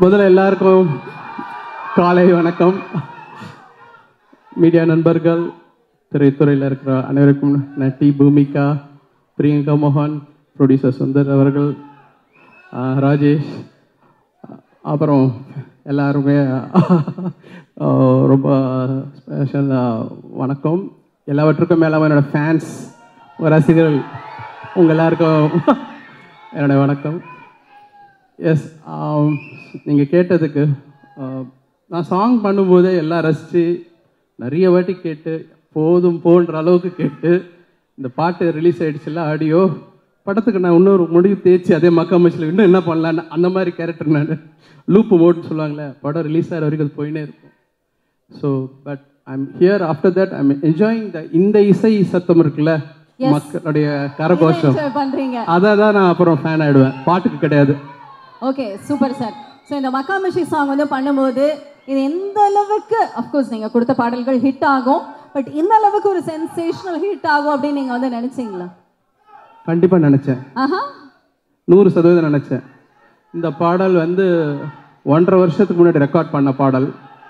முதல்ல எல்லாருக்கும் காலை வணக்கம். மீடியா நண்பர்கள், திரைத்துறையில் இருக்கிற அனைவருக்கும் நட்டி பூமிகா, பிரியங்கா மோகன், ப்ரொடியூசர் சுந்தர் அவர்கள், ராஜேஷ், அப்புறம் எல்லாருமே ரொம்ப ஸ்பெஷல் வணக்கம். எல்லாவற்றுக்கும் மேலே என்னோடய ஃபேன்ஸ், ரசிகர்கள், உங்கள் எல்லாருக்கும் என்னோடய வணக்கம். எஸ், நீங்கள் கேட்டதுக்கு நான் சாங் பண்ணும்போதே எல்லாம் ரசித்து நிறைய வாட்டி கேட்டு போதும் போன்ற அளவுக்கு கேட்டு இந்த பாட்டு ரிலீஸ் ஆகிடுச்சுல ஆடியோ படத்துக்கு நான் இன்னொரு முடிவு தேய்ச்சி அதே மக்காமச்சில் இன்னும் என்ன பண்ணலான்னு அந்த மாதிரி கேரக்டர் நான் லூப்பு மோட்னு சொல்லுவாங்களே, படம் ரிலீஸ் ஆகிற வரைக்கும் அது போயினே இருக்கும். So but I'm here after that I'm enjoying இந்த இசை சத்தம் இருக்குல்ல, மக்களுடைய கரகோஷம், அதை தான் நான் அப்புறம் ஃபேன் ஆகிடுவேன், பாட்டுக்கு கிடையாது. Okay, super sir. ஸோ இந்த மக்காமச்சி சாங் வந்து பண்ணும்போது இது எந்த அளவுக்கு, அஃப்கோர்ஸ் நீங்கள் கொடுத்த பாடல்கள் ஹிட் ஆகும், பட் இந்த அளவுக்கு ஒரு சென்சேஷனல் ஹிட் ஆகும் அப்படின்னு நீங்கள் வந்து நினச்சிங்களா? கண்டிப்பாக நினச்சேன். 100% நினச்சேன். இந்த பாடல் வந்து 1.5 வருஷத்துக்கு முன்னாடி ரெக்கார்ட் பண்ண பாடல்.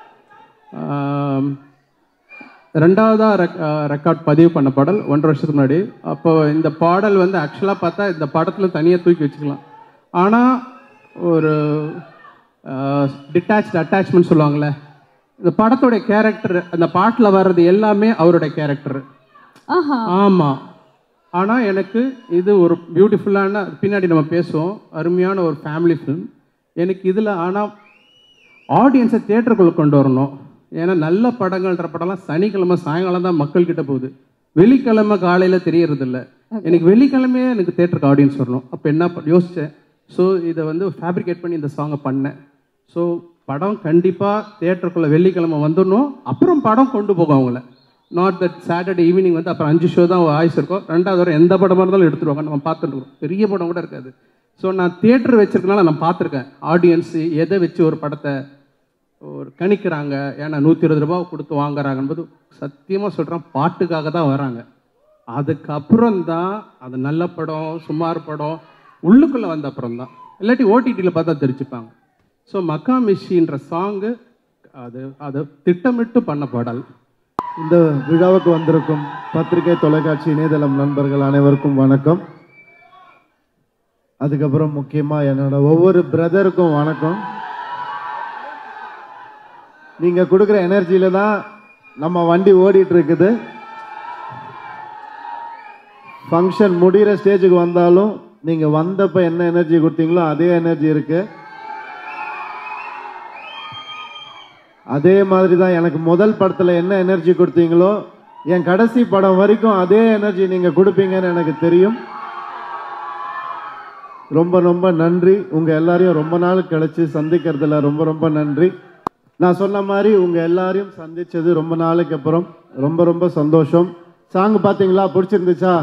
ரெண்டாவதாக ரெக்கார்ட் பதிவு பண்ண பாடல் 1.5 வருஷத்துக்கு முன்னாடி. அப்போ இந்த பாடல் வந்து ஆக்சுவலாக பார்த்தா இந்த படத்தில் தனியாக தூக்கி வச்சுக்கலாம். ஆனால் ஒரு டிட்டாச்டு அட்டாச்மெண்ட் சொல்லுவாங்களே, இந்த படத்தோடைய கேரக்டர் அந்த பாட்டில் வர்றது எல்லாமே அவருடைய கேரக்டர். ஆமாம். ஆனால் எனக்கு இது ஒரு பியூட்டிஃபுல்லான, பின்னாடி நம்ம பேசுவோம், அருமையான ஒரு ஃபேமிலி ஃபிலிம் எனக்கு இதில். ஆனால் ஆடியன்ஸை தியேட்டருக்குள்ளே கொண்டு வரணும். ஏன்னா நல்ல படங்கள்ன்ற படம்லாம் சனிக்கிழமை சாயங்காலம் தான் மக்கள்கிட்ட போகுது, வெள்ளிக்கிழமை காலையில் தெரியறதில்ல. எனக்கு வெள்ளிக்கிழமையே எனக்கு தியேட்டருக்கு ஆடியன்ஸ் வரணும். அப்போ என்ன யோசித்தேன், ஸோ இதை வந்து ஃபேப்ரிகேட் பண்ணி இந்த சாங்கை பண்ணேன். ஸோ படம் கண்டிப்பாக தியேட்டருக்குள்ளே வெள்ளிக்கிழமை வந்துடணும். அப்புறம் படம் கொண்டு போகும் அவங்கள. நாட் தட் சாட்டர்டே ஈவினிங் வந்து அப்புறம் 5 ஷோ தான் ஆயுஸ் இருக்கும், 2வது வாரம் எந்த படமாக இருந்தாலும் எடுத்துருவாங்க, நம்ம பார்த்துட்டுருக்கோம். பெரிய படம் கூட இருக்காது. ஸோ நான் தியேட்டர் வச்சிருக்கனால நான் பார்த்துருக்கேன் ஆடியன்ஸு எதை வச்சு ஒரு படத்தை ஒரு கணிக்கிறாங்க. ஏன்னா 120 ரூபா கொடுத்து வாங்குறாங்கன்போது சத்தியமாக சொல்கிறேன், பாட்டுக்காக தான் வராங்க. அதுக்கப்புறம் தான் அது நல்ல படம் சுமார் படம் உள்ளுக்குள்ளே வந்த அப்புறம் தான், இல்லாட்டி ஓடிடியில் பார்த்தா தெரிஞ்சுப்பாங்க. ஸோ மக்காமிஷின்ற சாங்கு அது திட்டமிட்டு பண்ண பாடல். இந்த விழாவுக்கு வந்திருக்கும் பத்திரிகை, தொலைக்காட்சி, இணையதளம் நண்பர்கள் அனைவருக்கும் வணக்கம். அதுக்கப்புறம் முக்கியமாக என்னோட ஒவ்வொரு பிரதருக்கும் வணக்கம். நீங்கள் கொடுக்குற எனர்ஜியில தான் நம்ம வண்டி ஓடிட்டு இருக்குது. ஃபங்க்ஷன் முடிகிற ஸ்டேஜுக்கு வந்தாலும் நீங்கள் வந்தப்போ என்ன எனர்ஜி கொடுத்தீங்களோ அதே எனர்ஜி இருக்கு. அதே மாதிரி தான் எனக்கு முதல் படத்தில் என்ன எனர்ஜி கொடுத்தீங்களோ என் கடைசி படம் வரைக்கும் அதே எனர்ஜி நீங்கள் கொடுப்பீங்கன்னு எனக்கு தெரியும். ரொம்ப ரொம்ப நன்றி. உங்கள் எல்லாரையும் ரொம்ப நாள் கழிச்சு சந்திக்கிறதுல ரொம்ப ரொம்ப நன்றி. நான் சொன்ன மாதிரி உங்கள் எல்லாரையும் சந்தித்தது ரொம்ப நாளைக்கு அப்புறம் ரொம்ப ரொம்ப சந்தோஷம். சாங் பார்த்தீங்களா, பிடிச்சிருந்துச்சா?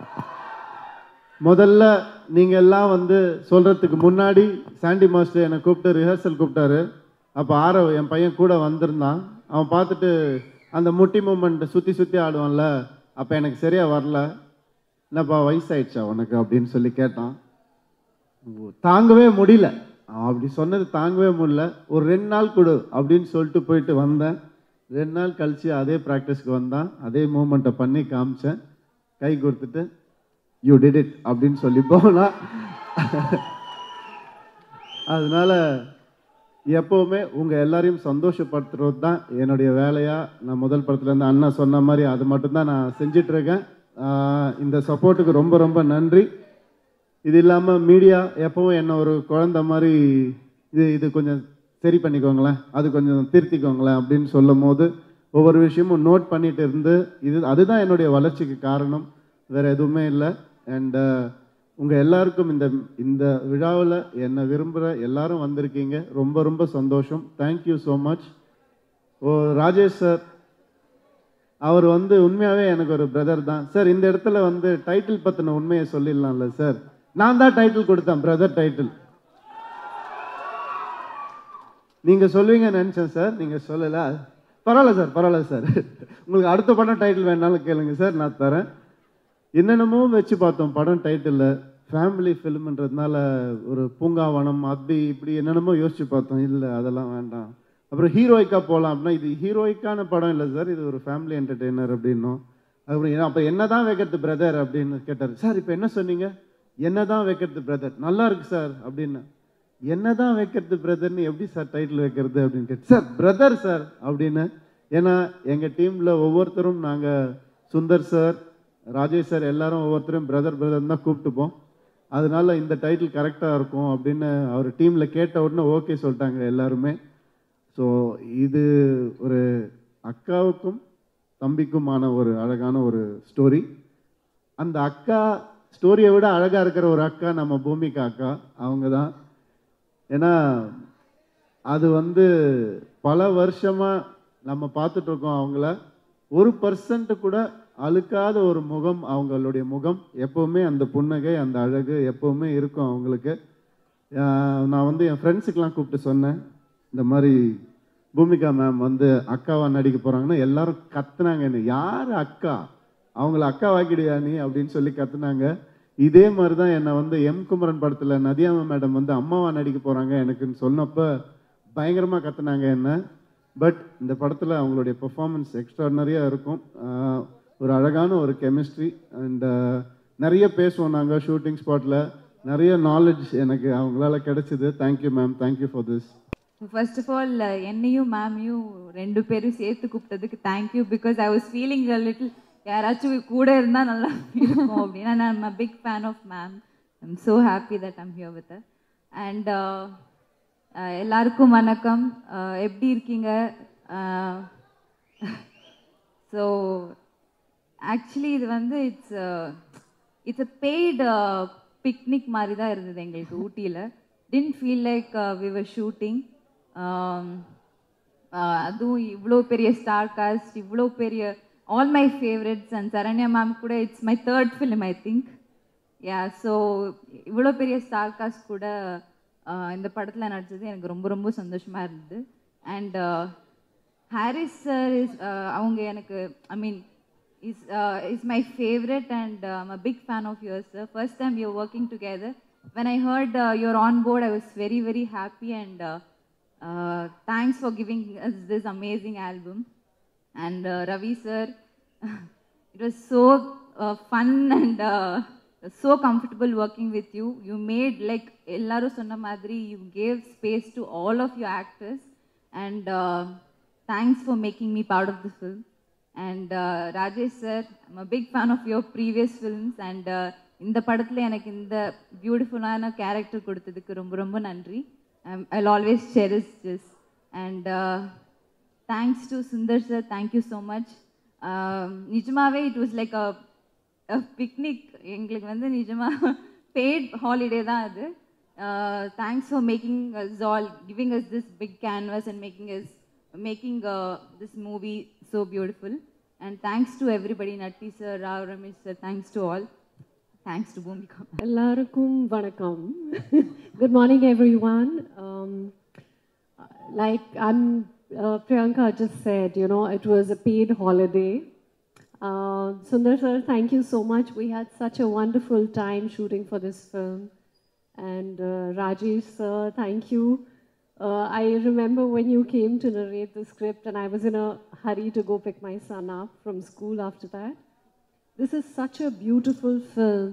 முதல்ல நீங்கள் எல்லாம் வந்து சொல்கிறதுக்கு முன்னாடி சாண்டி மாஸ்டர் என்னை கூப்பிட்டு ரிஹர்சல் கூப்பிட்டாரு. அப்போ ஆரவ் என் பையன் கூட வந்திருந்தான். அவன் பார்த்துட்டு அந்த முட்டி மூமெண்ட்டை சுற்றி ஆடுவான்ல, அப்போ எனக்கு சரியாக வரல. என்னப்பா வயசாயிடுச்சா உனக்கு அப்படின்னு சொல்லி கேட்டான். தாங்கவே முடியல, அப்படி சொன்னது தாங்கவே முடியல. ஒரு 2 நாள் கொடு அப்படின்னு சொல்லிட்டு போயிட்டு வந்தேன். 2 நாள் கழித்து அதே ப்ராக்டிஸ்க்கு வந்தான், அதே மூமெண்ட்டை பண்ணி காமிச்சேன். கை கொடுத்துட்டு யூ டிட் இட் அப்படின்னு சொல்லி போனா. அதனால எப்போவுமே உங்கள் எல்லாரையும் சந்தோஷப்படுத்துறது தான் என்னுடைய வேலையாக நான் முதல் படத்துலேருந்து அண்ணா சொன்ன மாதிரி அது மட்டும்தான் நான் செஞ்சிட்ருக்கேன். இந்த சப்போர்ட்டுக்கு ரொம்ப ரொம்ப நன்றி. இது இல்லாமல் மீடியா எப்போவும் என்ன ஒரு குழந்த மாதிரி இது கொஞ்சம் சரி பண்ணிக்கோங்களேன், அது கொஞ்சம் திருத்திக்கோங்களேன் அப்படின்னு சொல்லும் போது ஒவ்வொரு விஷயமும் நோட் பண்ணிட்டு இருந்து அதுதான் என்னுடைய வளர்ச்சிக்கு காரணம், வேறு எதுவுமே இல்லை. அண்ட் உங்கள் எல்லாருக்கும் இந்த விழாவில் என்னை விரும்புகிற எல்லாரும் வந்திருக்கீங்க, ரொம்ப ரொம்ப சந்தோஷம். Thank you so much. Rajesh sir அவர் வந்து உண்மையாகவே எனக்கு ஒரு பிரதர் தான் சார். இந்த இடத்துல வந்து டைட்டில் பற்றின உண்மையை சொல்லிடலாம்ல சார். நான் தான் டைட்டில் கொடுத்தேன், பிரதர் டைட்டில். நீங்கள் சொல்லுவீங்கன்னு நினச்சேன் சார், நீங்கள் சொல்லலை. பரவாயில்ல சார். உங்களுக்கு அடுத்த படம் டைட்டில் வேணாலும் கேளுங்க சார், நான் தரேன். என்னென்னமோ வச்சு பார்த்தோம் படம் டைட்டில். ஃபேமிலி ஃபிலிம்ன்றதுனால ஒரு பூங்காவனம் அப்படி இப்படி என்னென்னமோ யோசிச்சு பார்த்தோம். இல்லை அதெல்லாம் வேண்டாம். அப்புறம் ஹீரோயிக்காக போகலாம் அப்படின்னா இது ஹீரோயிக்கான படம் இல்லை சார், இது ஒரு ஃபேமிலி என்டர்டெய்னர் அப்படின்னும். அதுக்கப்புறம் அப்போ என்ன தான் வைக்கிறது பிரதர் அப்படின்னு கேட்டார். சார் இப்போ என்ன சொன்னீங்க? என்ன தான் வைக்கிறது பிரதர், நல்லா இருக்கு சார் அப்படின்னு. என்ன தான் வைக்கிறது பிரதர்னு எப்படி சார் டைட்டில் வைக்கிறது அப்படின்னு கேட்டு, சார் பிரதர் சார் அப்படின்னு. ஏன்னா எங்கள் டீமில் ஒவ்வொருத்தரும் நாங்கள் சுந்தர் சார், ராஜேஷ் சார் எல்லாரும் ஒவ்வொருத்தரும் பிரதர் பிரதர் தான் கூப்பிட்டுப்போம். அதனால இந்த டைட்டில் கரெக்டாக இருக்கும் அப்படின்னு அவர் டீமில் கேட்ட உடனே ஓகே சொல்லிட்டாங்க எல்லாருமே. ஸோ இது ஒரு அக்காவுக்கும் தம்பிக்குமான ஒரு அழகான ஒரு ஸ்டோரி. அந்த அக்கா ஸ்டோரியை விட அழகாக இருக்கிற ஒரு அக்கா நம்ம பூமிகா அக்கா, அவங்க தான். ஏன்னா அது பல வருஷமாக நம்ம பார்த்துட்ருக்கோம் அவங்கள. 1% கூட அழுக்காத ஒரு முகம் அவங்களுடைய முகம். எப்போவுமே அந்த புன்னகை, அந்த அழகு எப்போவுமே இருக்கும் அவங்களுக்கு. நான் என் ஃப்ரெண்ட்ஸுக்கெலாம் கூப்பிட்டு சொன்னேன், இந்த மாதிரி பூமிகா மேம் அக்காவா நடிக்க போகிறாங்கன்னா எல்லாரும் கத்துனாங்க. என்ன யார் அக்கா, அவங்கள அக்கா வாக்கிடுயா நீ அப்படின்னு சொல்லி கத்துனாங்க. இதே மாதிரி தான் என்னை எம் குமரன் படத்தில் நதியாமா மேடம் அம்மாவா நடிக்க போகிறாங்க எனக்குன்னு சொன்னப்போ பயங்கரமாக கத்துனாங்க என்ன. பட் இந்த படத்தில் அவங்களுடைய பெர்ஃபார்மன்ஸ் எக்ஸ்ட்ராடனரியாக இருக்கும். ஒரு அழகான ஒரு கெமிஸ்ட்ரி அண்ட் நிறைய பேசுவோம் நாங்கள் ஷூட்டிங் ஸ்பாட்டில். நிறைய நாலேஜ் எனக்கு அவங்களால கிடைச்சிது. Thank you ma'am, thank you for this. First of all என்னையும் மேமையும் 2 பேரும் சேர்த்து கூப்பிட்டதுக்கு thank you. Because I was feeling a little யாராச்சும் கூட இருந்தால் நல்லா இருக்கும் அப்படின்னா. நான் a big fan of ma'am. I am so happy that I'm here with her. And எல்லாருக்கும் வணக்கம். எப்படி இருக்கீங்க? ஸோ ஆக்சுவலி இது இட்ஸ் அ பெய்டு பிக்னிக் மாதிரி தான் இருந்தது எங்களுக்கு ஊட்டியில். Didn't feel like we were shooting. அதுவும் இவ்வளோ பெரிய ஸ்டார் காஸ்ட், இவ்வளோ பெரிய all my favourites. And Saranya ma'am கூட it's my 3rd film I think. Yeah, so இவ்வளோ பெரிய ஸ்டார் காஸ்ட் கூட இந்த படத்தில் நடிச்சது எனக்கு ரொம்ப ரொம்ப சந்தோஷமாக இருந்தது. அண்ட் ஹாரிஸ் சார் அவங்க எனக்கு ஐ மீன் is my favorite, and I'm a big fan of yours, sir. First time we are working together. When I heard you're on board, I was very, very happy, and thanks for giving us this amazing album. And Ravi sir, it was so fun and so comfortable working with you. You made, like ellaru sonna madri, you gave space to all of your actors, and thanks for making me part of the film. And Rajesh sir, I'm a big fan of your previous films, and இந்த படத்துல எனக்கு இந்த பியூட்டிஃபுல்லான character கொடுத்ததுக்கு ரொம்ப ரொம்ப நன்றி. I'll always cherish this. And thanks to Sundar sir, thank you so much. நிஜமாவே it was like a picnic. எங்களுக்கு நிஜமா paid holiday தான் அது. Thanks for making us all, giving us this big canvas and making this movie so beautiful. And thanks to everybody, Natti sir, Rao Ramesh sir, thanks to all. Thanks to Bhumika. Ellarukkum vanakkam. Good morning everyone. Like Priyanka just said, you know, it was a paid holiday. Sundar sir, thank you so much. We had such a wonderful time shooting for this film. And Rajesh sir, thank you. I remember when you came to narrate the script, and I was in a hurry to go pick my son up from school after that. This is such a beautiful film.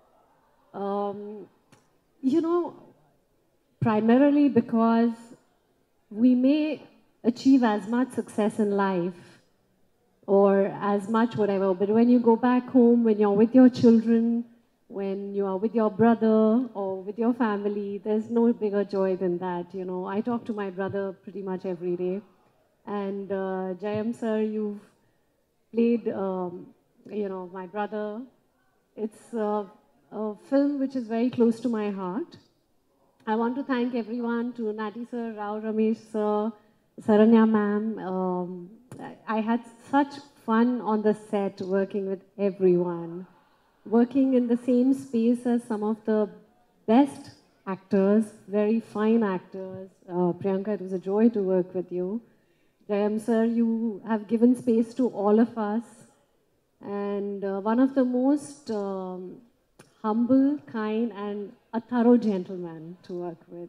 You know, primarily because we may achieve as much success in life or as much whatever, but when you go back home, when you're with your children, when you are with your brother or with your family, there's no bigger joy than that, you know. I talk to my brother pretty much every day. And Jayam sir, you've played, you know, my brother. It's a film which is very close to my heart. I want to thank everyone, to Nati sir, Rao Ramesh sir, Saranya ma'am. I had such fun on the set working with everyone. Working in the same space as some of the best actors, very fine actors. Priyanka, it was a joy to work with you. Jayam sir, you have given space to all of us. And one of the most humble, kind, and a thorough gentleman to work with.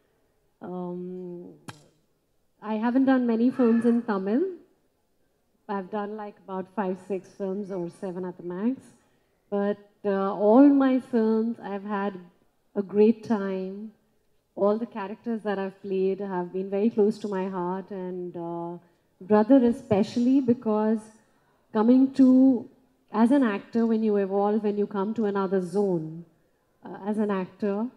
I haven't done many films in Tamil. I've done like about 5, 6 films or 7 at the max. But all my films, I've had a great time. All the characters that I've played have been very close to my heart, and Brother especially, because coming to, as an actor, when you evolve, when you come to another zone, as an actor,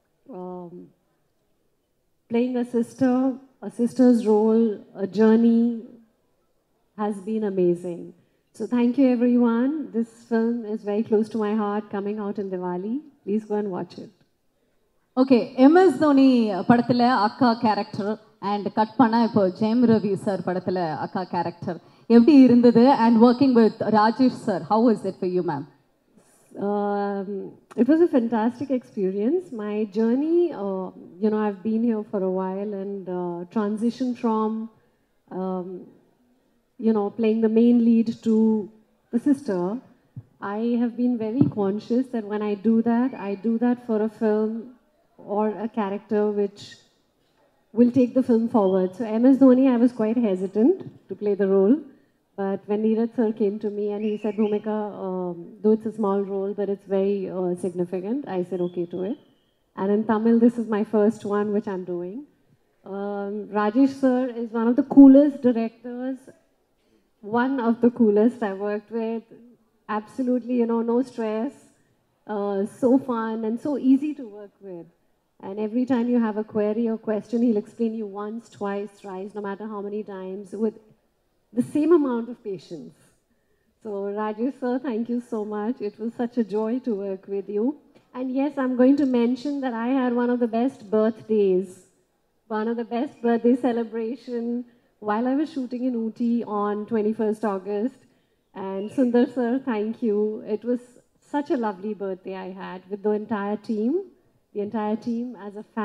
playing a sister's role, a journey, has been amazing. So thank you everyone. This film is very close to my heart, coming out in Diwali. Please go and watch it. Okay MS Dhoni படத்தில் அக்கா character and cut பண்ணால் இப்போ ஜெயம் Ravi sir படத்தில் அக்கா character எப்படி இருந்தது and working with Rajesh sir how is it for you ma'am? It was a fantastic experience. My journey, I've been here for a while and transitioned from, playing the main lead to the sister. I have been very conscious that when I do that for a film or a character which will take the film forward. So MS Dhoni, I was quite hesitant to play the role. But when Neeraj sir came to me and he said, Bhumika, though it's a small role, but it's very significant, I said okay to it. And in Tamil, this is my first one, which I'm doing. Rajesh sir is one of the coolest directors, one of the coolest I've worked with. Absolutely, no stress, so fun and so easy to work with. And every time you have a query or question, he'll explain you once, twice, thrice, no matter how many times, with the same amount of patience. So Rajesh sir, thank you so much. It was such a joy to work with you. And yes, I'm going to mention that I had one of the best birthdays, one of the best birthday celebration while I was shooting in Ooty on 21st August. And Sundar sir, thank you. It was such a lovely birthday I had with the entire team as a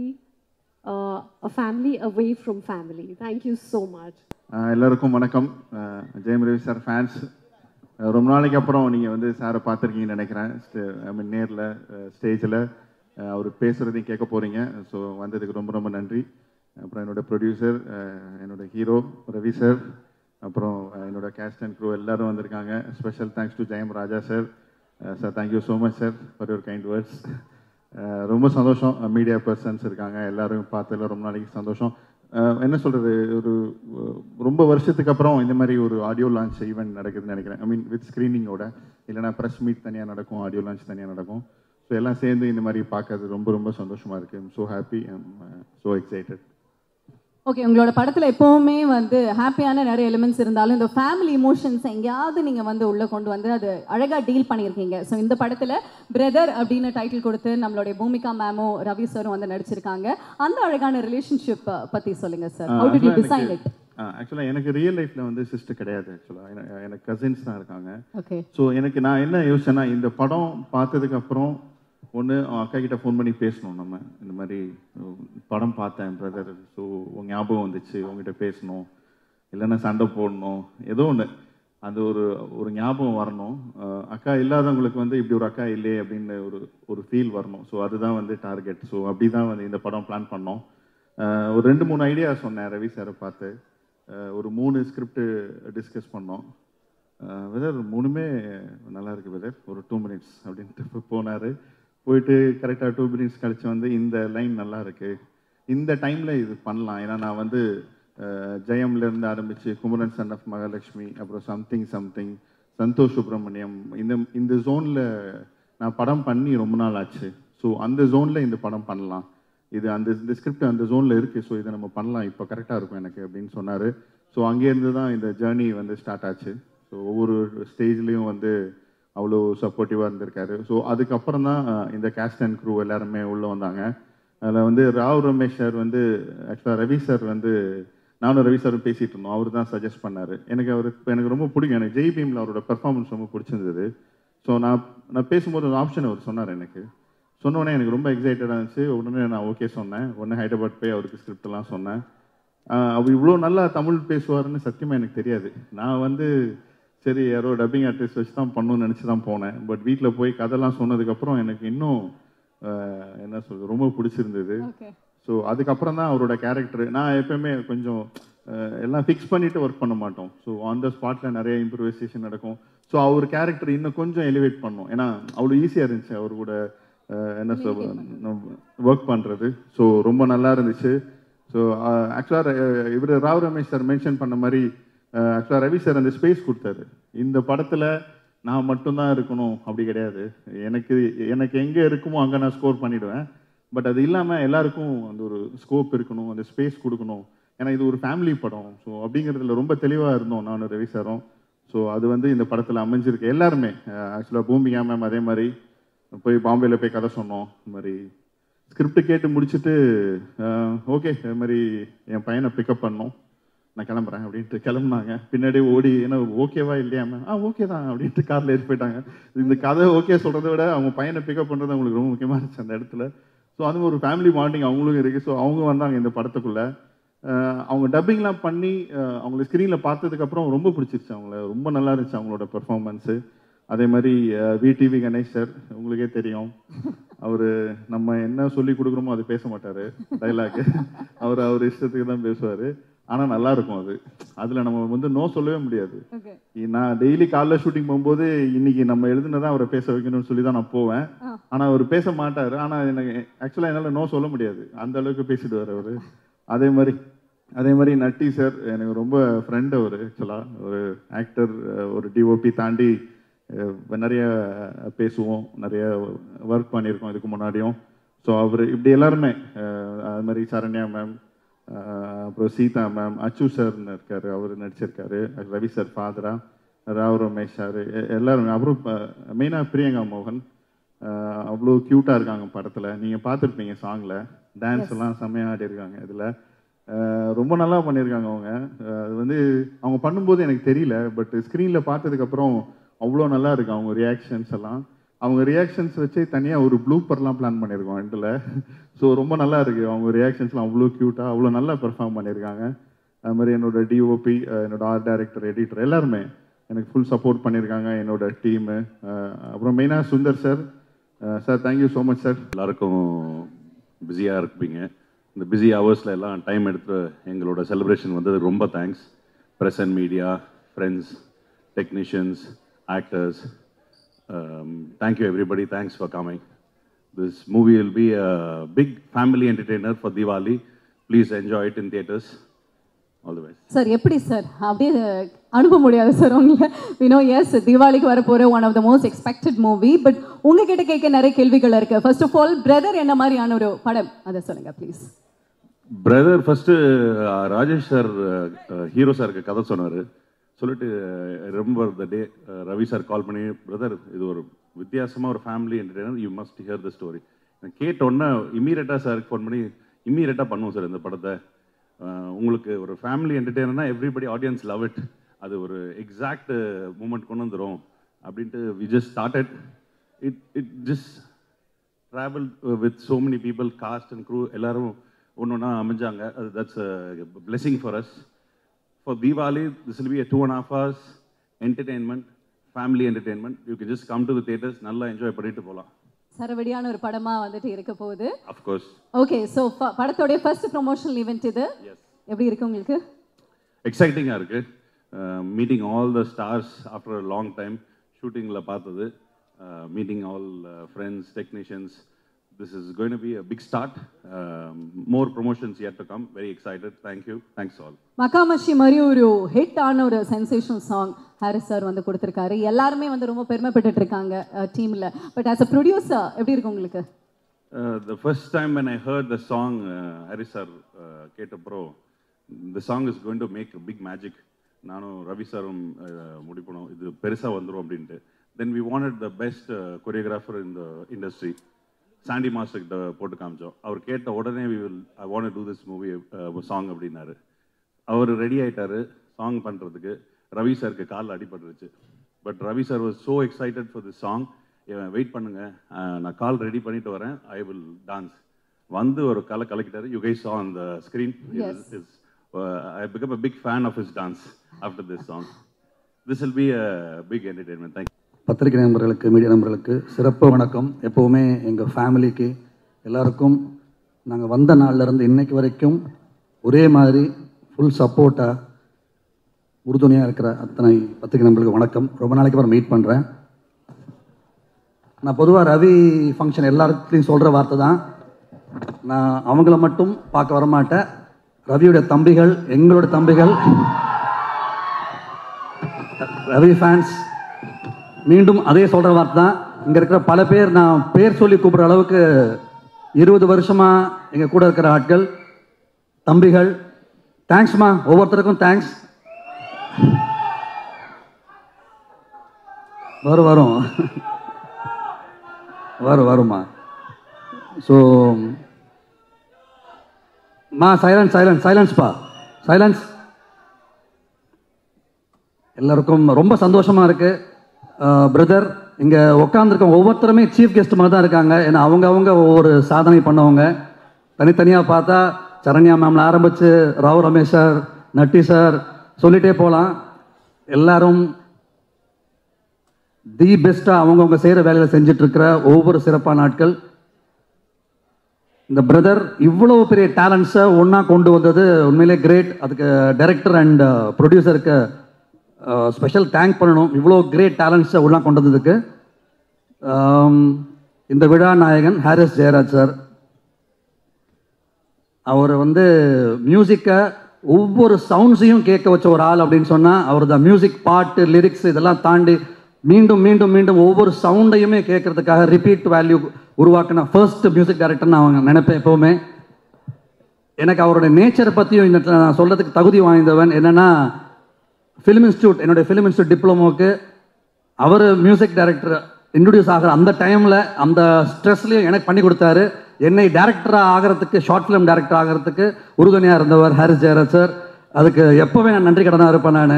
family away from family. Thank you so much. எல்லாருக்கும் வணக்கம். Jayam Ravi sir fans. ரொம்ப நாளைக்கு அப்புறம் நீங்கள் வந்து சாரை பார்த்துருக்கீங்கன்னு நினைக்கிறேன். நேரில் ஸ்டேஜில் அவர் பேசுகிறதையும் கேட்க போகிறீங்க. ஸோ வந்ததுக்கு ரொம்ப ரொம்ப நன்றி. அப்புறம் என்னோடய ப்ரொடியூசர், என்னோடய ஹீரோ ரவி சார், அப்புறம் என்னோடய கேஸ்ட் அண்ட் க்ரூ எல்லோரும் வந்திருக்காங்க. Special thanks to Jayam Raja sir. Sir thank you so much sir for your kind words. ரொம்ப சந்தோஷம். மீடியா பர்சன்ஸ் இருக்காங்க, எல்லோரும் பார்த்ததில் ரொம்ப நாளைக்கு சந்தோஷம். என்ன சொல்கிறது, ஒரு ரொம்ப வருஷத்துக்கு அப்புறம் இந்த மாதிரி ஒரு ஆடியோ லான்ச் ஈவெண்ட் நடக்குதுன்னு நினைக்கிறேன். ஐ மீன் வித் ஸ்க்ரீனிங்கோட, இல்லைனா ப்ரெஸ் மீட் தனியாக நடக்கும், ஆடியோ லான்ச் தனியாக நடக்கும். ஸோ எல்லாம் சேர்ந்து இந்த மாதிரி பார்க்கறது ரொம்ப ரொம்ப சந்தோஷமாக இருக்குது. I'm so happy, I'm so excited. Okay, உங்களோட படத்தில் எப்போவுமே வந்து ஹாப்பியான நிறைய எலிமெண்ட்ஸ் இருந்தாலும் இந்த ஃபேமிலி இமோஷன்ஸ் எங்கேயாவது நீங்கள் வந்து உள்ளே கொண்டு வந்து அது அழகாக டீல் பண்ணியிருக்கீங்க. ஸோ இந்த படத்தில் பிரதர் அப்படின்னு டைட்டில் கொடுத்து நம்மளுடைய பூமிகா மேமும் ரவி சாரும் வந்து நடிச்சிருக்காங்க. அந்த அழகான ரிலேஷன்ஷிப் பற்றி சொல்லுங்கள் sir. How did you design it? ஆக்சுவலாக எனக்கு ரியல் லைஃப்பில் வந்து சிஸ்டர் கிடையாது. ஆக்சுவலாக எனக்கு கசின்ஸ் தான் இருக்காங்க. ஓகே. ஸோ நான் என்ன யோசிச்சேன்னா, இந்த படம் பார்த்ததுக்கு அப்புறம் ஒன்று அக்கா கிட்ட ஃபோன் பண்ணி பேசணும். நம்ம இந்த மாதிரி படம் பார்த்தேன் பிரதர், ஸோ உங்கள் ஞாபகம் வந்துச்சு, உங்ககிட்ட பேசணும், இல்லைன்னா சண்டை போடணும், ஏதோ ஒன்று அந்த ஒரு ஞாபகம் வரணும். அக்கா இல்லாதவங்களுக்கு வந்து இப்படி ஒரு அக்கா இல்லையே அப்படின்னு ஒரு ஃபீல் வரணும். ஸோ அதுதான் வந்து டார்கெட். ஸோ அப்படி தான் வந்து இந்த படம் பிளான் பண்ணோம். ஒரு 2-3 ஐடியா சொன்னேன் ரவி சாரை பார்த்து. ஒரு 3 ஸ்கிரிப்ட் டிஸ்கஸ் பண்ணோம். வெதர் 3மே நல்லா இருக்குது வெதர், ஒரு 2 மினிட்ஸ் அப்படின்ட்டு போனார். போயிட்டு கரெக்டாக 2 மினிட்ஸ் கழிச்சு வந்து இந்த லைன் நல்லா இருக்குது, இந்த டைமில் இது பண்ணலாம். ஏன்னா நான் வந்து ஜெயம்லேருந்து ஆரம்பித்து குமரன் சன் ஆஃப் மகாலட்சுமி, அப்புறம் சம்திங் சந்தோஷ் சுப்ரமணியம், இந்த ஜோனில் நான் படம் பண்ணி ரொம்ப நாள் ஆச்சு. ஸோ அந்த ஜோனில் இந்த படம் பண்ணலாம், இந்த ஸ்கிரிப்ட் அந்த ஜோனில் இருக்குது, ஸோ இதை நம்ம பண்ணலாம், இப்போ கரெக்டாக இருக்கும் எனக்கு அப்படின்னு சொன்னார். ஸோ அங்கேருந்து தான் இந்த ஜேர்னி வந்து ஸ்டார்ட் ஆச்சு. ஸோ ஒவ்வொரு ஸ்டேஜ்லேயும் வந்து அவ்வளோ சப்போர்ட்டிவாக இருந்திருக்காரு. ஸோ அதுக்கப்புறம் தான் இந்த கேஸ்ட் அண்ட் க்ரூ எல்லாருமே உள்ளே வந்தாங்க. அதில் வந்து ராவ் ரமேஷ் சார் வந்து ஆக்சுவலாக ரவி சார் வந்து நானும் ரவி சாரும் பேசிகிட்டு இருந்தோம். அவர் தான் சஜஸ்ட் பண்ணார். எனக்கு ரொம்ப பிடிக்கும். எனக்கு ஜெய் பீமில் அவரோட பெர்ஃபார்மன்ஸ் ரொம்ப பிடிச்சிருந்தது. ஸோ நான் பேசும்போது ஒரு ஆப்ஷன் அவர் சொன்னார். எனக்கு சொன்னோடனே எனக்கு ரொம்ப எக்ஸைட்டடாக இருந்துச்சு. உடனே நான் ஓகே சொன்னேன். உடனே ஹைதராபாத் போய் அவருக்கு ஸ்கிரிப்டெல்லாம் சொன்னேன். அவர் இவ்வளோ நல்லா தமிழ் பேசுவார்னு சத்தியமாக எனக்கு தெரியாது. நான் வந்து சரி யாரோ டப்பிங் ஆர்டிஸ்ட் வச்சு தான் பண்ணணும்னு நினச்சி தான் போனேன். பட் வீட்டில் போய் கதைலாம் சொன்னதுக்கப்புறம் எனக்கு இன்னும் என்ன சொல்றது ரொம்ப பிடிச்சிருந்தது. ஸோ அதுக்கப்புறம் தான் அவரோட கேரக்டர் நான் எப்பயுமே கொஞ்சம் எல்லாம் ஃபிக்ஸ் பண்ணிவிட்டு ஒர்க் பண்ண மாட்டோம். ஸோ ஆன் த ஸ்பாட்டில் நிறைய இம்ப்ரூவைசேஷன் நடக்கும். ஸோ அவர் கேரக்டர் இன்னும் கொஞ்சம் எலிவேட் பண்ணோம். ஏன்னா அவ்வளோ ஈஸியாக இருந்துச்சு அவர் கூட என்ன சொல் ஒர்க் பண்ணுறது. ஸோ ரொம்ப நல்லா இருந்துச்சு. ஸோ ஆக்சுவலாக இவர் ராவ் ரமேஷ் சார் மென்ஷன் பண்ண மாதிரி ஆக்சுவலாக ரவி சார் அந்த ஸ்பேஸ் கொடுத்தாரு. இந்த படத்தில் நான் மட்டும்தான் இருக்கணும் அப்படி கிடையாது. எனக்கு எங்கே இருக்குமோ அங்கே நான் ஸ்கோர் பண்ணிவிடுவேன். பட் அது இல்லாமல் எல்லாருக்கும் அந்த ஒரு ஸ்கோப் இருக்கணும், அந்த ஸ்பேஸ் கொடுக்கணும். ஏன்னா இது ஒரு ஃபேமிலி படம். ஸோ அப்படிங்கிறதுல ரொம்ப தெளிவாக இருந்தோம் நானும் ரவி சாரும். ஸோ அது வந்து இந்த படத்தில் அமைஞ்சிருக்கு. எல்லாருமே ஆக்சுவலாக பூமிகா மேம் அதே மாதிரி போய் பாம்பேயில் போய் கதை சொன்னோம். இந்த மாதிரி ஸ்கிரிப்ட் கேட்டு முடிச்சுட்டு ஓகே இது மாதிரி என் பையனை பிக்கப் பண்ணோம், நான் கிளம்புறேன் அப்படின்ட்டு கிளம்புனாங்க. பின்னாடி ஓடி ஏன்னா ஓகேவா இல்லையா மேம் ஓகே தான் அப்படின்ட்டு காரில் ஏறி போயிட்டாங்க. இந்த கதை ஓகே சொல்கிறத விட அவங்க பையனை பிக்கப் பண்ணுறது அவங்களுக்கு ரொம்ப முக்கியமாக இருந்துச்சு அந்த இடத்துல. ஸோ அது ஒரு ஃபேமிலி பாண்டிங் அவங்களுக்கும் இருக்குது. ஸோ அவங்க வந்தாங்க இந்த படத்துக்குள்ளே. அவங்க டப்பிங்லாம் பண்ணி அவங்களை ஸ்க்ரீனில் பார்த்ததுக்கப்புறம் ரொம்ப பிடிச்சிருச்சு அவங்கள. ரொம்ப நல்லா இருந்துச்சு அவங்களோட பெர்ஃபார்மன்ஸு. அதே மாதிரி விடிவி கணேஷ் சார் உங்களுக்கே தெரியும், அவர் நம்ம என்ன சொல்லி கொடுக்குறோமோ அது பேச மாட்டார் டைலாக்கு. அவர் இஷ்டத்துக்கு தான் பேசுவார். ஆனால் நல்லா இருக்கும் அது. அதில் நம்ம வந்து நோ சொல்லவே முடியாது. நான் டெய்லி காலைல ஷூட்டிங் போகும்போது இன்னைக்கு நம்ம எழுதுனதான் அவரை பேச வைக்கணும்னு சொல்லி தான் நான் போவேன். ஆனால் அவர் பேச மாட்டார். ஆனால் எனக்கு ஆக்சுவலாக என்னால் நோ சொல்ல முடியாது, அந்த அளவுக்கு பேசிடுவார் அவர். அதே மாதிரி நட்டி சார் எனக்கு ரொம்ப ஃப்ரெண்ட். அவர் ஆக்சுவலாக ஒரு ஆக்டர், ஒரு டிஓபி தாண்டி நிறைய பேசுவோம், நிறைய ஒர்க் பண்ணியிருக்கோம் இதுக்கு முன்னாடியும். ஸோ அவர் இப்படி எல்லாருமே அது மாதிரி சரண்யா மேம், அப்புறம் சீதா மேம், அச்சு சார்னு இருக்காரு அவர் நடிச்சிருக்காரு, ரவி சார் ஃபாதரா, ராவ் ரமேஷ் சார் எல்லாருமே. அப்புறம் மெயினாக பிரியங்கா மோகன் அவ்வளோ க்யூட்டாக இருக்காங்க படத்தில். நீங்கள் பார்த்துருப்பீங்க சாங்கில் டான்ஸ் எல்லாம் செம்மையாக ஆடி இருக்காங்க. இதில் ரொம்ப நல்லா பண்ணியிருக்காங்க அவங்க. அது வந்து அவங்க பண்ணும்போது எனக்கு தெரியல, பட் ஸ்க்ரீனில் பார்த்ததுக்கப்புறம் அவ்வளோ நல்லா இருக்கு அவங்க ரியாக்ஷன்ஸ் எல்லாம். அவங்க ரியாக்ஷன்ஸ் வச்சு தனியாக ஒரு ப்ளூப்பர்லாம் பிளான் பண்ணியிருக்கோம் எண்டில். ஸோ ரொம்ப நல்லா இருக்குது அவங்க ரியாக்ஷன்ஸ்லாம். அவ்வளோ க்யூட்டாக அவ்வளோ நல்லா பெர்ஃபார்ம் பண்ணியிருக்காங்க. அது மாதிரி என்னோட டிஓபி, என்னோட ஆர்ட் டைரக்டர், எடிட்டர் எல்லாருமே எனக்கு ஃபுல் சப்போர்ட் பண்ணியிருக்காங்க, என்னோட டீமு. அப்புறம் மெயினாக Sundar sir. Sir thank you so much sir. எல்லாருக்கும் பிஸியாக இருப்பீங்க. இந்த பிஸி ஹவர்ஸில் எல்லாம் டைம் எடுத்து எங்களோட செலிப்ரேஷன் வந்தது ரொம்ப thanks. Press and media, friends, technicians, actors, thank you everybody, thanks for coming. This movie will be a big family entertainer for Diwali. Please enjoy it in theaters. All the best. Sir, எப்படி sir அப்படியே அனுப்ப முடியாது sir உங்களை. we know yes தீபாவளிக்கு வர போற one of the most expected movie, but உங்ககிட்ட கேட்க நிறைய கேள்விகள் இருக்கு. first of all brother என்ன மாதிரியான ஒரு படம் அதை சொல்லுங்க please. Brother first Rajesh sir hero சாருக்கு கதை சொன்னார். சொல்லிட்டு remember the day Ravi sir call பண்ணி, பிரதர் இது ஒரு வித்தியாசமாக ஒரு family entertainer, you must hear the story. கேட்டோன்னே இம்மீடியட்டாக சாருக்கு ஃபோன் பண்ணி இம்மீடியட்டாக பண்ணுவோம் சார் இந்த படத்தை. உங்களுக்கு ஒரு ஃபேமிலி என்டர்டெய்னர்னா எவ்ரிபடி ஆடியன்ஸ் லவ் இட், அது ஒரு எக்ஸாக்ட் மூமெண்ட் கொண்டு வந்துடும் அப்படின்ட்டு we just started it just travel with so many people, cast and crew எல்லாரும் ஒன்று ஒன்றா அமைஞ்சாங்க. அது that's blessing for us. For Diwali, this will be a 2.5 hours entertainment, family entertainment. You can just come to the theaters, நல்லா enjoy பண்ணிட்டு போகலாம். சரவடியான ஒரு படமா வந்துட்டு இருக்க போகுது. Of course. Okay, so படத்தோட first promotional event இது. Yes. எப்படி இருக்கு உங்களுக்கு? எக்ஸைட்டிங்காக இருக்கு. Meeting all the stars after a long time, ஷூட்டிங்கில் பார்த்தது. Meeting all friends, technicians. This is going to be a big start. More promotions yet to come. Very excited. Thank you. Thanks all. மகாமஷி மாதிரி ஒரு hit ஆன ஒரு sensational song Harris sir வந்து கொடுத்துருக்காரு. எல்லாருமே வந்து ரொம்ப பெருமைப்பட்டு இருக்காங்க டீமில். பட் ஆஸ் அ ப்ரொடியூசர் எப்படி இருக்கு உங்களுக்கு? The first time when I heard the song, Harris sir கேட்டப்போ the song is going to make a big magic. நானும் ரவி சாரும் முடிப்போம் இது பெருசாக வந்துடும் அப்படின்ட்டு. Then we wanted the best choreographer in the industry. Sandy master கிட்ட போட்டு காமிச்சோம். அவர் கேட்ட உடனே I want to do this movie song அப்படின்னாரு. அவர் ரெடி ஆகிட்டாரு சாங் பண்ணுறதுக்கு. ரவி சாருக்கு காலில் அடிபட்டுருச்சு. But Ravi sir was so excited for this song. Wait பண்ணுங்க, நான் கால் ரெடி பண்ணிட்டு வரேன், ஐ வில் டான்ஸ். வந்து ஒரு கலக்கிட்டாரு. You guys saw on the screen. I become a big fan of his dance after this song. This will be a big entertainment. Thank you. பத்திரிகை நண்பர்களுக்கு, media நண்பர்களுக்கு சிறப்பு வணக்கம். எப்போவுமே எங்கள் ஃபேமிலிக்கு எல்லாருக்கும் நாங்கள் வந்த நாள்லேருந்து இன்னைக்கு வரைக்கும் ஒரே மாதிரி ஃபுல் சப்போர்ட்டாக உறுதுணையாக இருக்கிற அத்தனை பத்திரிகை நண்பர்களுக்கு வணக்கம். ரொம்ப நாளைக்கு அப்புறம் மீட் பண்ணுறேன். நான் பொதுவாக ரவி ஃபங்க்ஷன் எல்லாத்துலேயும் சொல்கிற வார்த்தை தான், நான் அவங்கள மட்டும் பார்க்க வரமாட்டேன், ரவியோட தம்பிகள், எங்களோட தம்பிகள், ரவி ஃபேன்ஸ் மீண்டும் அதே சொல்கிற வார்த்தை தான். இங்கே இருக்கிற பல பேர் நான் பேர் சொல்லி கூப்பிட்ற அளவுக்கு 20 வருஷமாக எங்கள் கூட இருக்கிற ஆட்கள், தம்பிகள், தேங்க்ஸ்மா, ஒவ்வொருத்தருக்கும் தேங்க்ஸ். வருமா. ஸோ சைலன்ஸ்ப்பா, சைலன்ஸ். எல்லாருக்கும் ரொம்ப சந்தோஷமாக இருக்குது. பிரதர், இங்கே உட்காந்துருக்க ஒவ்வொருத்தருமே சீஃப் கெஸ்ட் மாதிரி தான் இருக்காங்க. ஏன்னா அவங்க ஒவ்வொரு சாதனை பண்ணவங்க. தனித்தனியாக பார்த்தா சரண்யா மேம்ல ஆரம்பித்து ராவ் ரமேஷ் சார், நட்டி சார் சொல்லிகிட்டே போகலாம். எல்லாரும் தி பெஸ்ட்டாக அவங்கவுங்க செய்கிற வேலையில் செஞ்சிட்ருக்கிற ஒவ்வொரு சிறப்பான நாட்கள். இந்த பிரதர் இவ்வளோ பெரிய டேலண்ட்ஸை ஒன்றா கொண்டு வந்தது உண்மையிலே கிரேட். அதுக்கு டைரக்டர் அண்ட் ப்ரொடியூசருக்கு ஸ்பெஷல் தேங்க் பண்ணணும். இவ்வளோ கிரேட் டேலண்ட்ஸை உள்ளே கொண்டு வந்ததுக்கு. இந்த விழா நாயகன் ஹாரிஸ் ஜெயராஜ் சார், அவர் மியூசிக்கை ஒவ்வொரு சவுண்ட்ஸையும் கேட்க வச்ச ஒரு ஆள் அப்படின்னு சொன்னால் அவர் தான். மியூசிக், பாட்டு, லிரிக்ஸ் இதெல்லாம் தாண்டி மீண்டும் மீண்டும் மீண்டும் ஒவ்வொரு சவுண்டையுமே கேட்கறதுக்காக ரிப்பீட் வேல்யூ உருவாக்கின ஃபர்ஸ்ட் மியூசிக் டைரக்டர்னு அவங்க நினைப்பேன் எப்போவுமே. எனக்கு அவருடைய நேச்சரை பற்றியும் இந்த நான் சொல்கிறதுக்கு தகுதி வாய்ந்தவன். என்னென்னா, ஃபிலிம் இன்ஸ்டியூட், என்னுடைய ஃபிலிம் இன்ஸ்டியூட் டிப்ளமோவுக்கு அவர் மியூசிக் டைரக்டர் இன்ட்ரடியூஸ் ஆகிற அந்த டைமில் அந்த ஸ்ட்ரெஸ்லையும் எனக்கு பண்ணி கொடுத்தாரு. என்னை டேரக்டராக ஆகிறதுக்கு, ஷார்ட் ஃபிலிம் டேரக்டர் ஆகிறதுக்கு உறுதுணையாக இருந்தவர் ஹாரிஸ் ஜெயராஜ் சார். அதுக்கு எப்போவே நான் நன்றி கடனாக இருப்பேன் நான்.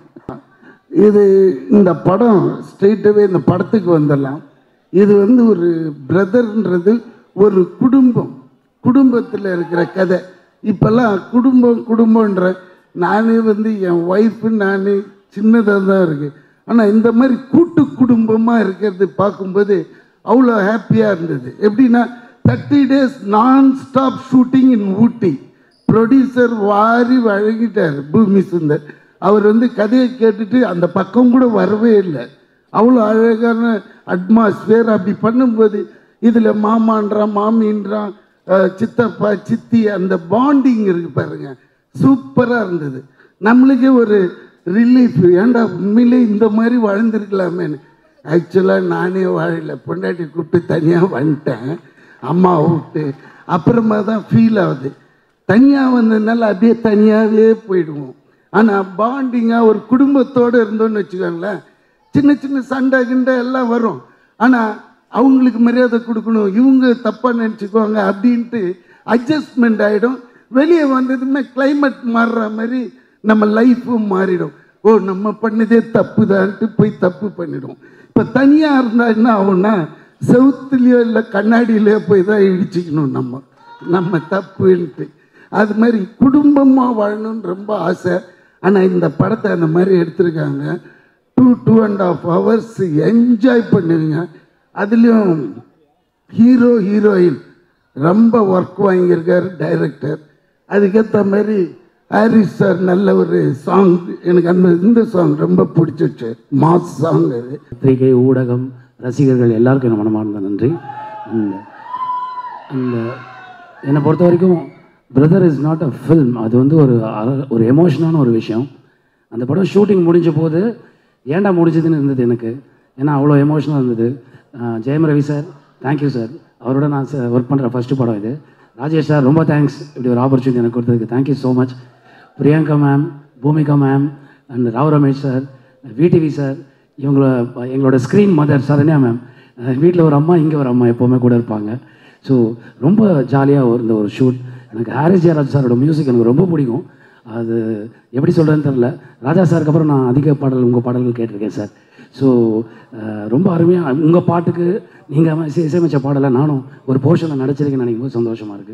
இது இந்த படம் ஸ்ட்ரெயிட்டாகவே இந்த படத்துக்கு வந்துடலாம். இது ஒரு பிரதர்ன்றது ஒரு குடும்பத்தில் இருக்கிற கதை. இப்போல்லாம் குடும்பன்ற நானே என் ஒய்ஃபு நான் சின்னதாக தான் இருக்குது. ஆனால் இந்த மாதிரி கூட்டு குடும்பமாக இருக்கிறது பார்க்கும்போது அவ்வளோ ஹாப்பியாக இருந்தது. எப்படின்னா 30 days நான் stop shooting in Ooty. Producer வாரி வழங்கிட்டார் பூமி சுந்தர். அவர் கதையை கேட்டுட்டு அந்த பக்கம் கூட வரவே இல்லை. அவ்வளோ அழகான அட்மாஸ்பியர். அப்படி பண்ணும்போது இதில் மாமான்றான், மாமின்றான், சித்தப்பா, சித்தி, அந்த பாண்டிங் இருக்கு பாருங்க, சூப்பராக இருந்தது. நம்மளுக்கே ஒரு ரிலீஃப். ஏன்டா உண்மையிலே இந்த மாதிரி வாழ்ந்துருக்கலாமேன்னு. ஆக்சுவலாக நானே வாழலை, பொண்டாட்டி கூப்பிட்டு தனியாக வந்துட்டேன், அம்மா விட்டு. அப்புறமா தான் ஃபீல் ஆகுது. தனியாக வந்ததுனால அப்படியே தனியாகவே போயிடுவோம். ஆனால் பாண்டிங்காக ஒரு குடும்பத்தோடு இருந்தோன்னு வச்சுக்கோங்களேன், சின்ன சின்ன சண்டை கிண்டை எல்லாம் வரும். ஆனால் அவங்களுக்கு மரியாதை கொடுக்கணும், இவங்க தப்பாக நினச்சிக்குவாங்க அப்படின்ட்டு அட்ஜஸ்ட்மெண்ட் ஆகிடும். வெளியே வந்ததுமே கிளைமேட் மாறுற மாதிரி நம்ம லைஃப்பும் மாறிடும். ஓ, நம்ம பண்ணதே தப்பு தான்ட்டு போய் தப்பு பண்ணிடும். இப்போ தனியாக இருந்தால் என்ன ஆகும்னா, செவுத்துலேயோ இல்லை கண்ணாடியிலையோ போய் தான் இடிச்சிக்கணும் நம்ம தப்புன்ட்டு. அது மாதிரி குடும்பமாக வாழணும்னு ரொம்ப ஆசை. ஆனால் இந்த படத்தை அந்த மாதிரி எடுத்திருக்காங்க. 2.5 hours என்ஜாய் பண்ணுவீங்க. அதுலேயும் ஹீரோயின் ரொம்ப ஒர்க் வாங்கியிருக்கார் டைரக்டர். அதுக்கேற்ற மாதிரி ஹாரிஸ் சார் நல்ல ஒரு சாங், எனக்கு இந்த சாங் ரொம்ப பிடிச்சிச்சு, மாஸ் சாங் அது. பத்திரிகை, ஊடகம், ரசிகர்கள் எல்லாருக்கும் என்ன மனமார்ந்த நன்றி. அந்த என்னை பொறுத்த வரைக்கும் brother is not a film. அது ஒரு எமோஷனான ஒரு விஷயம். அந்த படம் ஷூட்டிங் முடிஞ்ச போது ஏன்டா முடிஞ்சதுன்னு இருந்தது எனக்கு. ஏன்னா அவ்வளோ எமோஷனாக இருந்தது. Jayam Ravi sir, thank you sir. அவரோட நான் ஒர்க் பண்ணுற ஃபஸ்ட்டு படம் இது. ராஜேஷ் சார், ரொம்ப தேங்க்ஸ் இப்படி ஒரு ஆப்பர்ச்சுனிட்டி எனக்கு கொடுத்ததுக்கு. Thank you so much. Priyanka ma'am, Bhumika ma'am and Rao Ramesh sir, VTV sir, எங்களோட ஸ்க்ரீன் மதர் சரண்யா மேம். வீட்டில் ஒரு அம்மா, இங்கே ஒரு அம்மா எப்போவுமே கூட இருப்பாங்க. ஸோ ரொம்ப ஜாலியாக இருந்த ஒரு ஷூட். எனக்கு ஹாரிஸ் ஜெயராஜ் சாரோட மியூசிக் எனக்கு ரொம்ப பிடிக்கும். அது எப்படி சொல்கிறேன்னு தெரில. ராஜா சாருக்கு அப்புறம் நான் அதிக உங்கள் பாடல்கள் கேட்டிருக்கேன் சார். ஸோ ரொம்ப அருமையாக உங்கள் பாட்டுக்கு நீங்கள் இசையமைச்ச பாடலை நானும் ஒரு போர்ஷனில் நடிச்சிருக்கேன்னு நினைக்கும் போது சந்தோஷமாக இருக்குது.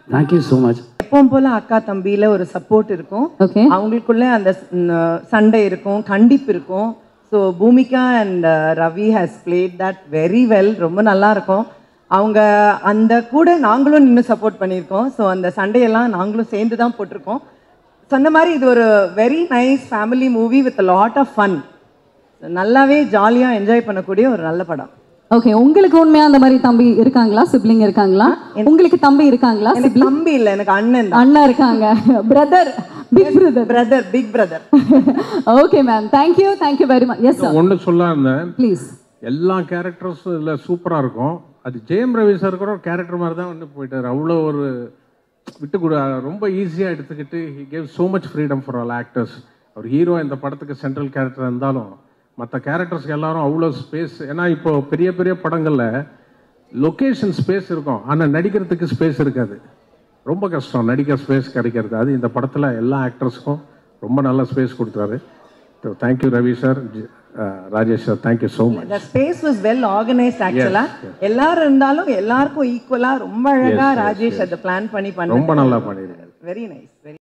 Thank you so much. எப்பவும் போல அக்கா தம்பியில ஒரு சப்போர்ட் இருக்கும். அவங்களுக்குள்ள அந்த சண்டை இருக்கும், கண்டிப்பு இருக்கும். So Bhumika and Ravi has played that very well. ரொம்ப நல்லா இருக்கும். அவங்க அந்த கூட நாங்களும் நின்று சப்போர்ட் பண்ணியிருக்கோம். ஸோ அந்த சண்டையெல்லாம் நாங்களும் சேர்ந்து தான் போட்டிருக்கோம். சொன்ன மாதிரி இது ஒரு very nice family movie with lot of fun. நல்லாவே ஜாலியாக என்ஜாய் பண்ணக்கூடிய ஒரு நல்ல படம். ஓகே, உங்களுக்கு உண்மையா அந்த மாதிரி தம்பி இருக்காங்களா, சிப்ளிங் இருக்காங்களா? உங்களுக்கு தம்பி இருக்காங்களா? தம்பி இல்ல, எனக்கு அண்ணன் அண்ணா இருக்காங்க. Brother, big brother, big brother. Okay ma'am, thank you very much. Yes sir. ஒன்னு சொல்ல இருந்தேன் ப்ளீஸ். எல்லா கேரக்டர்ஸும் இல்ல சூப்பரா இருக்கும். அது ஜெயம் ரவி சார் கூட கேரக்டர் மாதிரி தான் வந்து போயிட்டாரு. அவ்வளோ ஒரு விட்டு கூட ரொம்ப ஈஸியாக எடுத்துக்கிட்டு he gave so much freedom for all actors. அவர் ஹீரோ இந்த படத்துக்கு சென்ட்ரல் கேரக்டர் இருந்தாலும் மற்ற கேரக்டர்ஸ்க்கு எல்லாரும் அவ்வளோ ஸ்பேஸ். ஏன்னா இப்போ பெரிய பெரிய படங்களில் லொக்கேஷன் ஸ்பேஸ் இருக்கும், ஆனால் நடிக்கிறதுக்கு ஸ்பேஸ் இருக்காது. ரொம்ப கஷ்டம் நடிக்க ஸ்பேஸ் கிடைக்கிறது. அது இந்த படத்தில் எல்லா ஆக்டர்ஸுக்கும் ரொம்ப நல்ல ஸ்பேஸ் கொடுத்தாரு. So thank you Ravi sir, Rajesh sir, thank you so much. The space was well organized actually. எல்லாரும் இருந்தாலும் எல்லாருக்கும் ஈக்குவலா ரொம்ப அழகா ராஜேஷ் அதை பிளான் பண்ணி ரொம்ப நல்லா பண்ணிருக்காரு. Very nice.